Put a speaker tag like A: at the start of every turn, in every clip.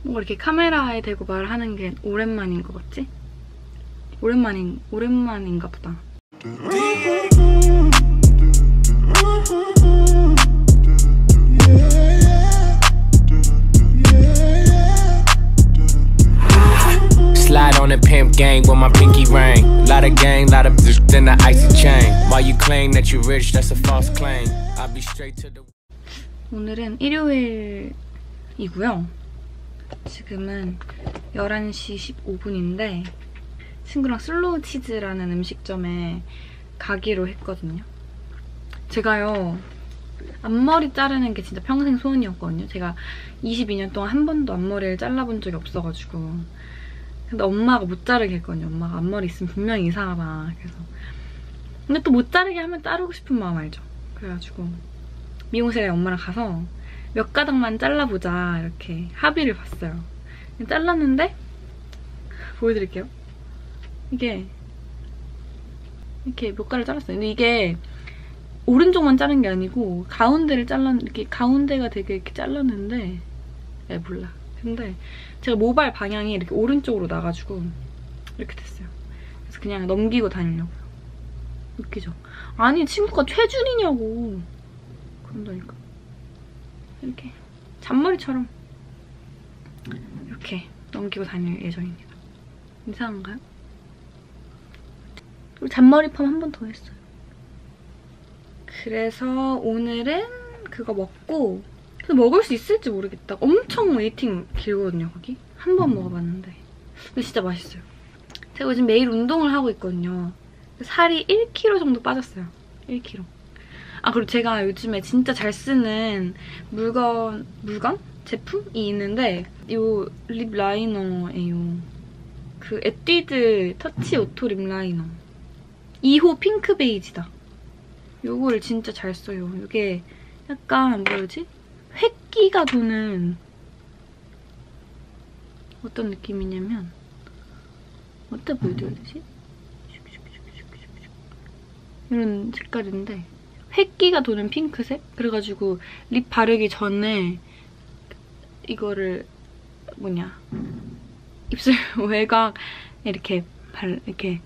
A: 뭔가 이렇게 카메라에 대고 말하는 게 오랜만인 것 같지? 오랜만인가 보다.
B: Slide on the pimp gang with my pinky ring. Lot of gang, lot of then the icy chain. While you claim that you're rich, that's a false claim. I'll be straight to the.
A: 오늘은 일요일이고요. 지금은 11시 15분인데 친구랑 슬로우 치즈라는 음식점에 가기로 했거든요. 제가요, 앞머리 자르는 게 진짜 평생 소원이었거든요. 제가 22년 동안 한 번도 앞머리를 잘라본 적이 없어가지고. 근데 엄마가 못 자르게 했거든요. 엄마가 앞머리 있으면 분명히 이상하다. 그래서. 근데 또 못 자르게 하면 자르고 싶은 마음 알죠? 그래가지고 미용실에 엄마랑 가서 몇 가닥만 잘라보자 이렇게 합의를 봤어요. 잘랐는데 보여드릴게요. 이게 이렇게 몇 가닥을 잘랐어요. 근데 이게 오른쪽만 자른 게 아니고 가운데를 이렇게 가운데가 되게 이렇게 잘랐는데 몰라. 근데 제가 모발 방향이 이렇게 오른쪽으로 나가지고 이렇게 됐어요. 그래서 그냥 넘기고 다니려고요. 웃기죠? 아니 친구가 최준이냐고 그런다니까. 이렇게 잔머리처럼 이렇게 넘기고 다닐 예정입니다. 이상한가요? 그리고 잔머리펌 한 번 더 했어요. 그래서 오늘은 그거 먹고, 근데 먹을 수 있을지 모르겠다. 엄청 웨이팅 길거든요, 거기. 한 번 먹어봤는데. 근데 진짜 맛있어요. 제가 요즘 매일 운동을 하고 있거든요. 살이 1kg 정도 빠졌어요. 1kg. 아, 그리고 제가 요즘에 진짜 잘 쓰는 물건? 제품이 있는데 이 립 라이너예요. 그 에뛰드 터치 오토 립 라이너. 2호 핑크 베이지다. 요거를 진짜 잘 써요. 이게 약간 뭐지? 획기가 도는 어떤 느낌이냐면 어떻게 보여드려야 되지? 이런 색깔인데 획기가 도는 핑크색? 그래가지고 립 바르기 전에 이거를 입술 외곽 이렇게 이렇게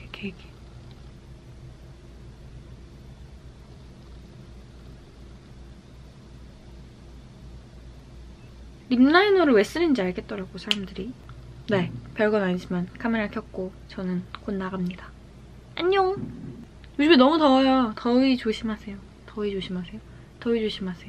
A: 립라이너를 왜 쓰는지 알겠더라고, 사람들이. 네, 별건 아니지만 카메라 켰고 저는 곧 나갑니다. 안녕! 요즘에 너무 더워요. 더위 조심하세요. 더위 조심하세요. 더위 조심하세요.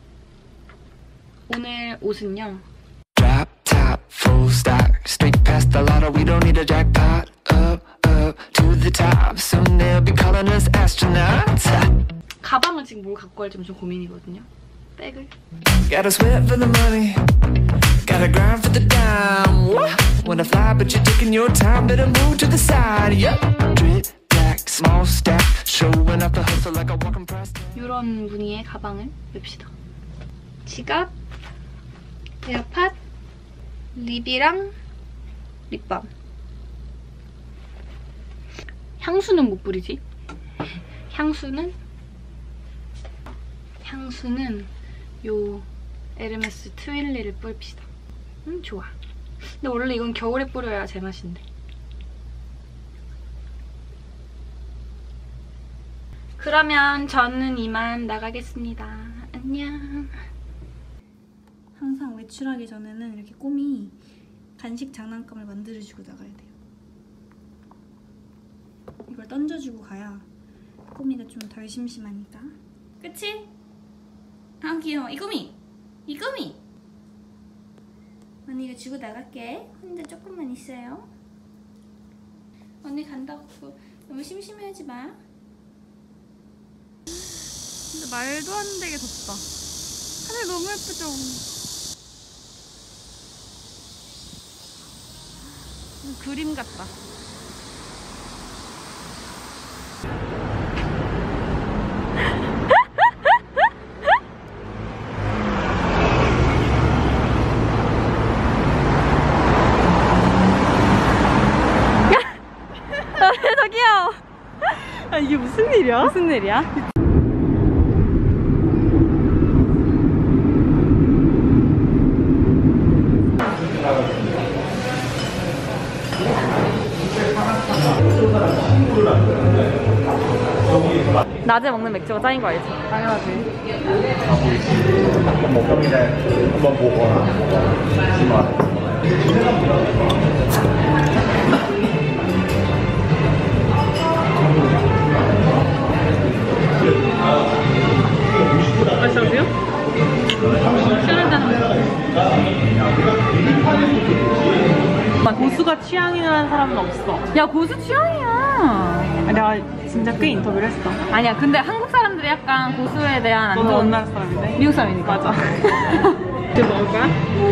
A: 오늘 옷은요.
C: Drop top, full stock, straight past the lotto. We don't need a jackpot. Up, up to the top. Soon they'll be calling us astronauts.
A: 가방을 지금 뭘 갖고 갈지 좀 고민이거든요. 백을.
C: Gotta sweat for the money. Gotta grind for the dime. Wanna fly, but you're taking your time. Better move to the side. Yep. Drip black, small stack, showing off the hustle like a walking price.
A: 이런 무늬의 가방을 맵시다. 지갑, 에어팟, 립이랑 립밤. 향수는 못 뿌리지? 향수는 요 에르메스 트윌리를 뿌립시다. 좋아. 근데 원래 이건 겨울에 뿌려야 제맛인데. 그러면 저는 이만 나가겠습니다. 안녕. 항상 외출하기 전에는 이렇게 꼬미 간식 장난감을 만들어주고 나가야 돼요. 이걸 던져주고 가야 꼬미가 좀 덜 심심하니까. 그치? 아 귀여워. 이 꼬미! 언니가 주고 나갈게. 혼자 조금만 있어요. 언니 간다고 너무 심심해하지 마. 근데 말도 안 되게 덥다. 하늘 너무 예쁘죠? 그림 같다. 저기요. 아, 이게 무슨 일이야? 무슨 일이야? 낮에 먹는 맥주가 짱인 거 알지? 당연하지.
D: 뭐 평일에 한번 보거나 주말.
A: 맛있어요?
E: 고수가 취향이라는 사람은 없어.
A: 야, 고수 취향이야.
E: 내가 진짜 꽤 인터뷰를 했어.
A: 아니야, 근데 한국 사람들이 약간 고수에 대한 안
E: 너도
A: 좋은
E: 어느 나라 사람인데?
A: 미국 사람이니까.
E: 맞아.
A: 이제 먹을 거야?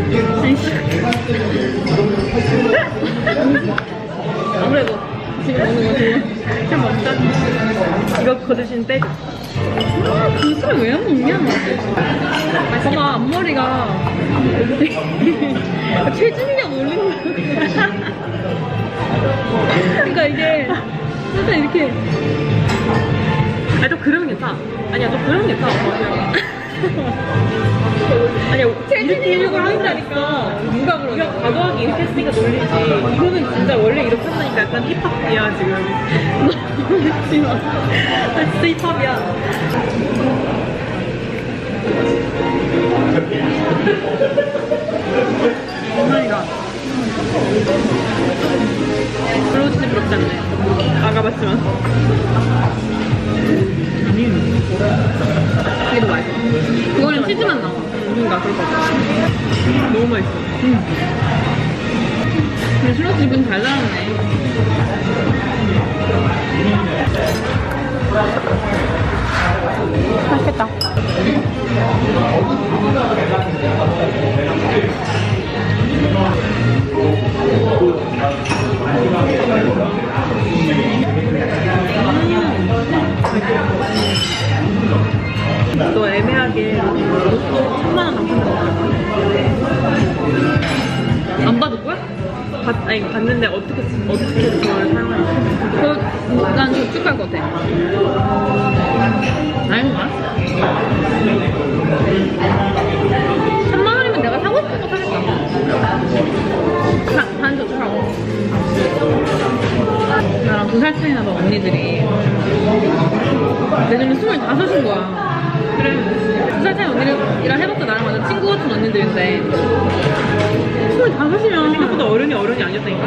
A: 아무래도 지금 먹는 거 좋아.
E: 좀 먹자. 이거 그 대신 빼.
A: 고수를 왜 안 먹냐? 봐봐, 앞머리가 최준이랑 어울린다. 그러니까 이게 살짝 이렇게.
E: 아니, 너 그러면 괜찮아. 아니야, 너 그러면 괜찮아. 아니야, 이렇게 일부러 한다니까.
A: 누가 그러냐?
E: 이거 과도하게 이렇게 했으니까 놀리지. 이거는 진짜 원래 이렇게 한다니까 약간 힙합이야, 지금.
A: 놀리지 마. 나 진짜 힙합이야.
E: 정말이가. 별로 진짜 부럽지 않네. 안 가봤지만.
A: 이게 더 맛있어. 그거는 치즈만 나와.
E: 그러니까 그럴 것 같아. 너무 맛있어.
A: 근데 슬러시 기분 잘 나왔네. 맛있겠다.
E: 너 애매하게 로또 1000만원 당첨된
A: 안 받을 거야?
E: 아니 봤는데 어떻게 그걸 사용하는지.
A: 난 저축할 것 같아. 아닌가? 3만 원이면 내가 사고 싶은 거 사겠다. 반 저축하고. 나랑 2살 차이 나던 언니들이 내년에 25인 거야. 그래, 2살 차이 언니랑 해봤자 나랑 완전 친구 같은 언니들인데 25이면
E: 생각보다 어른이 아니었다니까?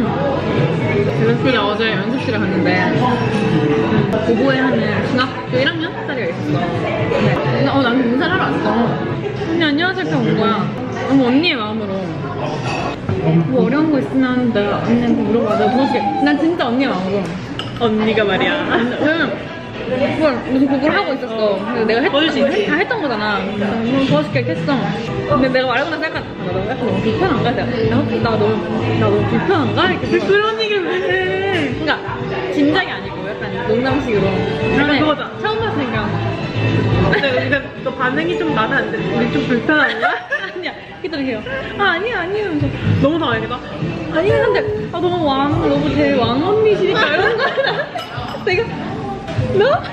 A: 그래서 어제 연습실에 갔는데 고고에 하는 중학교 1학년짜리가 있었어. 근데 나는 인사를 하러 왔어. 언니 안녕하세요 이렇게 온 거야. 너무 언니의 마음으로 뭐 어려운 거 있으면 내가 언니한테 물어봐. 내가 도와줄게. 난 진짜 언니의 마음으로.
E: 언니가 말이야.
A: 왜냐면 그걸 무슨 곡을 하고 있었어. 근데 내가 다 했던 거잖아. 그럼 도와줄게 이렇게 했어. 근데 내가 말하고 나서 약간 나 너무 약간 너무 불편한가? 나 너무 불편한가? 이렇게
E: 그런 얘기를 왜 해?
A: 그러니까 진작이 아니고 약간 농담식으로.
E: 약간 그거다.
A: 처음 봤으니까.
E: 근데 너 반응이 좀 나는 안 돼. 우리 좀 불편하냐?
A: 아니야. 기다리세요. 아니에요. 하면서
E: 너무 당황했다.
A: 아니야. 근데 너무 제 왕언니시니까 이런 거야. 내가 너?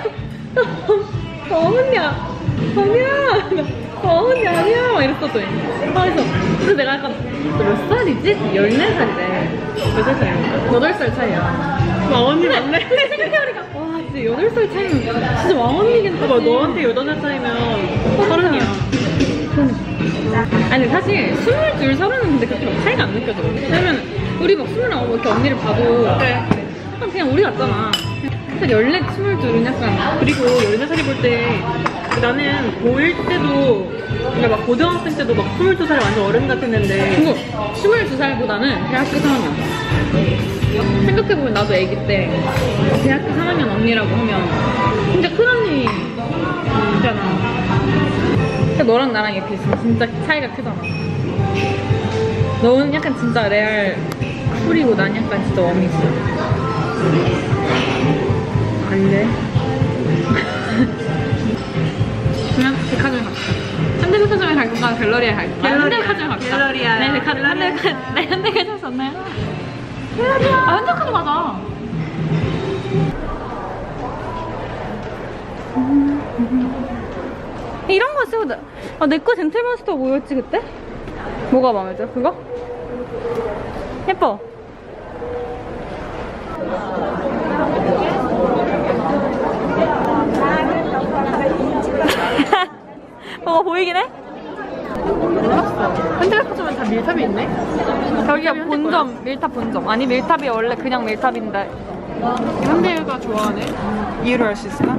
A: 언니야. 아니야. 언니 아니야. 막 이랬었더니. 그래서 내가 약간 너 몇 살이지? 14살이래.
E: 몇 살 차이야?
A: 8살 차이야.
E: 왕언니 맞네.
A: 생각해보니까 와 진짜 8살 차이면 진짜 왕언니긴
E: 봐봐, 너한테 8살 차이면 30이야.
A: 아니 사실 22, 30은 근데 그렇게 막 차이가 안 느껴지거든. 왜냐면 우리 막 29 이렇게 언니를 봐도 그냥 우리 같잖아. 14, 22은 약간.
E: 그리고 14살이 볼 때 나는 고1 때도 그러니까 막 고등학생 때도 막 22살이 완전 어른 같았는데
A: 그리고 22살보다는 대학교 3학년. 생각해보면 나도 애기 때 대학교 3학년 언니라고 하면 진짜 큰 언니잖아. 근데 너랑 나랑 이렇게 있으면 진짜 차이가 크잖아. 너는 약간 진짜 레알 쿨이고 난 약간 진짜 웜이지. 아니래. 그냥 백화점에 갑시다. 현대백화점에 갈 건가? 갤러리에 갈 건가? 현대백화점에 갑시다.
E: 갤러리아요.
A: 네, 현대백화점 썼나요? 갤러리아. 아, 현대백화점 가자. 이런 거 쓰고 내 거 젠틀몬 스토어 뭐였지 그때? 뭐가 마음에 들어? 그거? 예뻐. 뭐가 보이긴 해?
E: 현대백화점은 다 밀탑이 있네?
A: 저기가 본점, 밀탑 본점. 아니 밀탑이 원래 그냥 밀탑인데.
E: 현대가 좋아하네.
A: 이해를 할 수 있을까?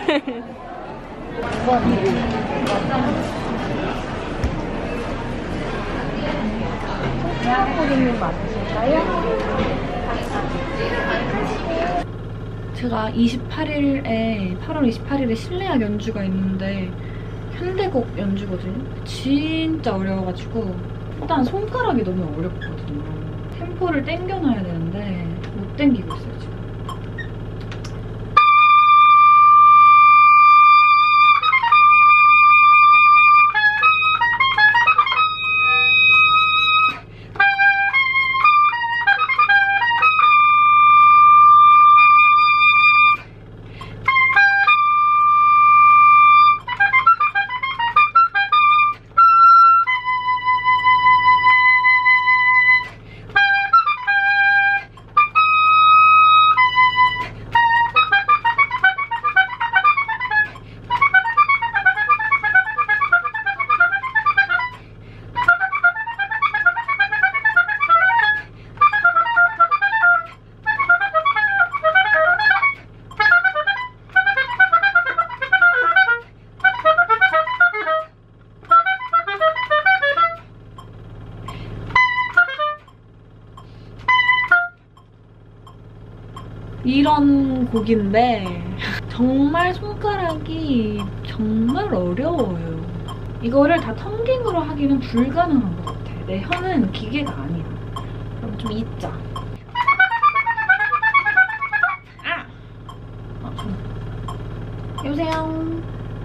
A: 제가 28일에 8월 28일에 실내악 연주가 있는데 현대곡 연주거든요. 진짜 어려워가지고 일단 손가락이 너무 어렵거든요. 템포를 당겨놔야 되는데 못 당기고 있어요 지금. 이런 곡인데 정말 손가락이 정말 어려워요. 이거를 다 텅깅으로 하기는 불가능한 것 같아. 내 혀는 기계가 아니야. 그럼 좀 잊자. 여보세요?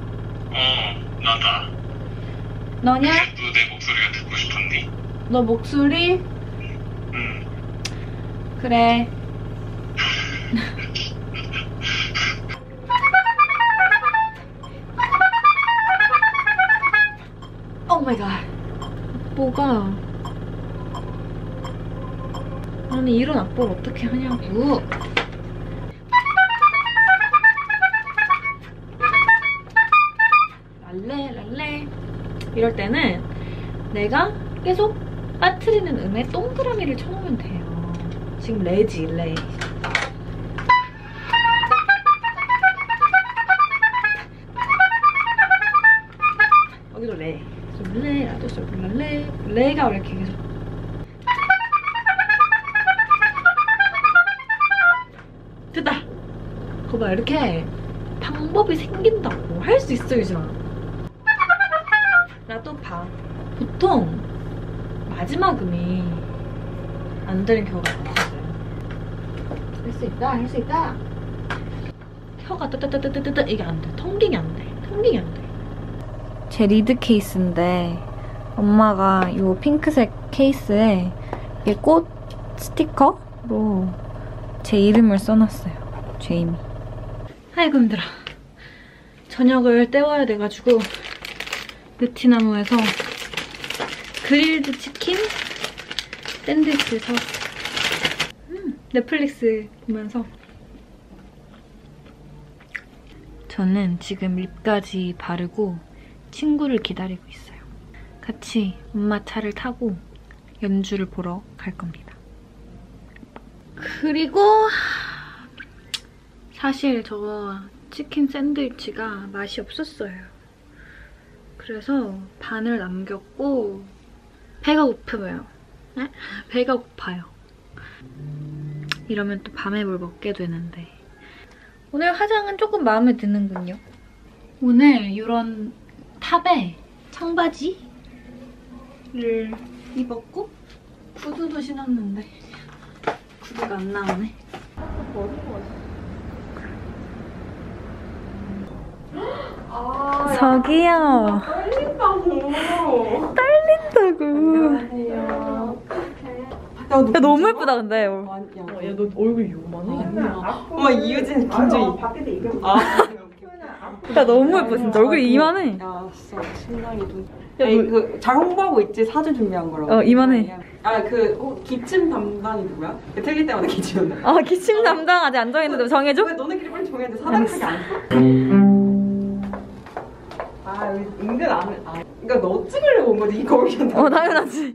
F: 나다.
A: 너냐?
F: 너 내 목소리가 듣고 싶었니?
A: 너 목소리?
F: 응.
A: 그래. 오 마이 갓. 악보가 아니 이런 악보를 어떻게 하냐고. 랄레 이럴 때는 내가 계속 빠트리는 음에 동그라미를 쳐놓으면 돼요. 지금 레지 레. 여기도 레. 솔레, 라도 솔, 레. 레가 왜 이렇게 계속. 됐다! 거봐, 이렇게 방법이 생긴다고. 할 수 있어, 유진아. 라도 봐. 보통 마지막 음이 안 되는 경우가 많거든. 할 수 있다, 할 수 있다. 혀가 뜨뜨뜨뜨뜨뜨 이게 안 돼. 텅깅이 안 돼. 텅깅이 안 돼. 제 리드 케이스인데 엄마가 이 핑크색 케이스에 이 꽃 스티커로 제 이름을 써놨어요. 제이미. 아이고 힘들어. 저녁을 때워야 돼가지고 느티나무에서 그릴드 치킨 샌드위치를 사왔어요. 넷플릭스 보면서. 저는 지금 립까지 바르고 친구를 기다리고 있어요. 같이 엄마 차를 타고 연주를 보러 갈 겁니다. 그리고 사실 저 치킨 샌드위치가 맛이 없었어요. 그래서 반을 남겼고 배가 고프면 배가 고파요. 이러면 또 밤에 뭘 먹게 되는데 오늘 화장은 조금 마음에 드는군요. 오늘 이런 탑에 청바지를 입었고 구두도 신었는데 구두가 안 나오네. 저기요. 떨린다고. 안녕하세요. 야, 너무 예쁘다 근데.
E: 야, 너 얼굴 요만해?
G: 엄마 이유진 김주희.
A: 야 너무 예뻐 진짜. 얼굴이 이만해.
G: 야 진짜 심장이 좀. 에이 그 잘 홍보하고 있지 사진 준비한 거라고.
A: 이만해.
G: 기침 담당이 누구야? 틀릴 때마다 기침한다.
A: 기침 담당 아직 안 정했는데 정해줘?
G: 왜 너네끼리 빨리 정했는데 사당하게 안 써? 여기 은근 안 해. 그러니까 너 찍으려고 온 거지 이 거울이한테.
A: 당연하지.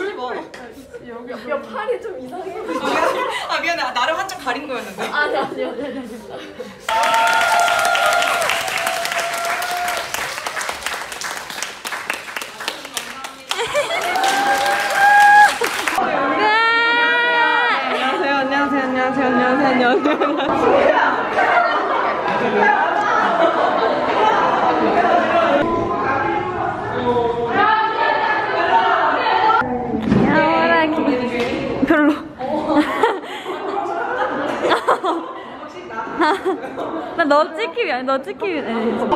G: 야 팔이 좀 이상해. 미안해 나를 한참 가린 거였는데.
A: 아니야. 별로. 나 너 찍히면 아니 너 찍히면.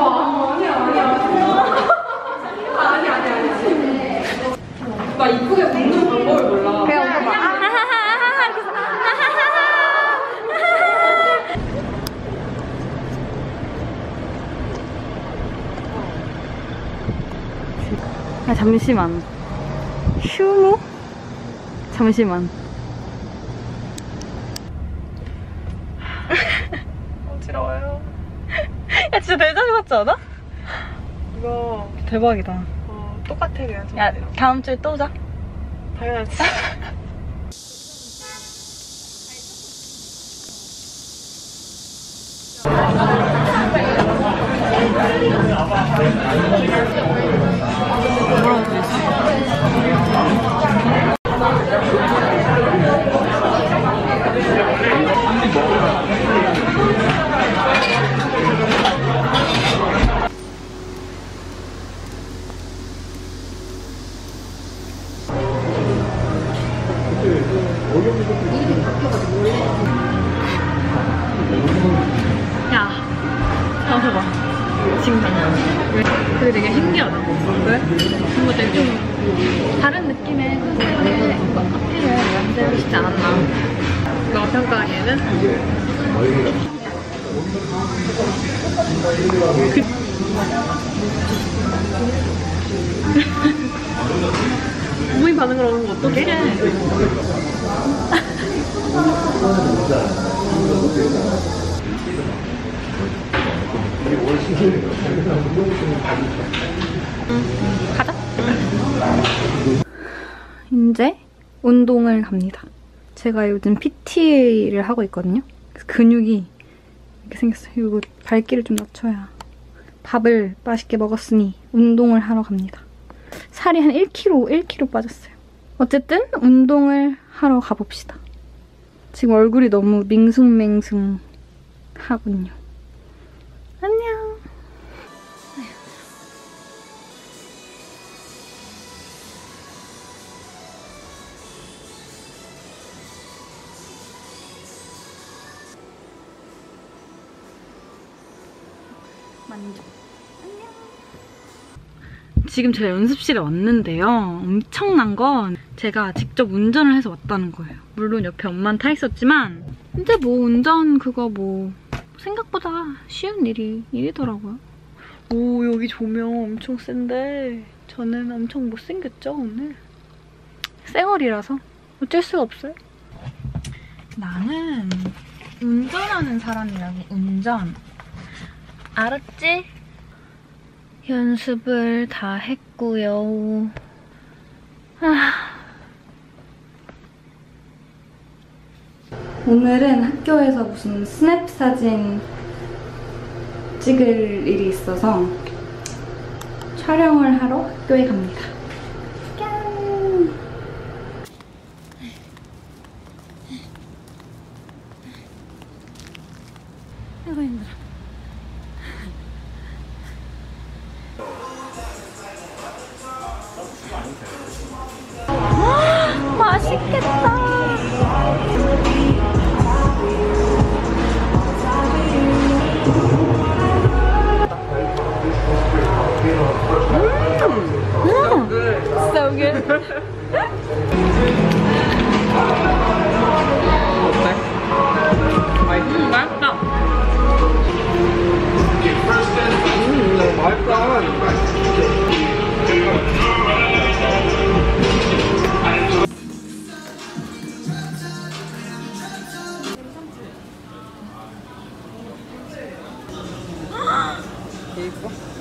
G: 나 이쁘게 먹는 방법을 몰라.
A: 그냥 오빠 막 잠시만. 휴무? 잠시만.
G: 어지러워요.
A: 야 진짜 대전이 같지 않아?
G: 이거
A: 대박이다.
G: 똑같아 그냥.
A: 야 다음 주에 또 자.
G: 당연하지.
A: 뭐라고 그랬어? 야, 나서 봐. 지금 그게 되게 신기하다. 왜? 뭔가 되게 좀 다른 느낌의 컨셉을 어필을 만들고 싶지 않았나. 너 평가하기에는?
G: 부모님 반응을 하는 거 어떡해?
A: 가자. 이제 운동을 갑니다. 제가 요즘 PT를 하고 있거든요. 그래서 근육이 이렇게 생겼어요. 이거 발길을 좀 낮춰야. 밥을 맛있게 먹었으니 운동을 하러 갑니다. 살이 한 1kg 빠졌어요. 어쨌든 운동을 하러 가봅시다. 지금 얼굴이 너무 밍숭맹숭 하군요. 안녕. 만족. 안녕. 지금 제가 연습실에 왔는데요. 엄청난 건 제가 직접 운전을 해서 왔다는 거예요. 물론 옆에 엄마는 타 있었지만 근데 뭐 운전 그거 뭐 생각보다 쉬운 일이더라고요. 오 여기 조명 엄청 센데 저는 엄청 못생겼죠 오늘? 쌩얼이라서 어쩔 수가 없어요. 나는 운전하는 사람이라고. 운전 알았지? 연습을 다 했고요. 오늘은 학교에서 무슨 스냅 사진 찍을 일이 있어서 촬영을 하러 학교에 갑니다. 짠! 아이고 힘들어. 맛있겠다. So good.
G: 맛있다.
A: 이뻐.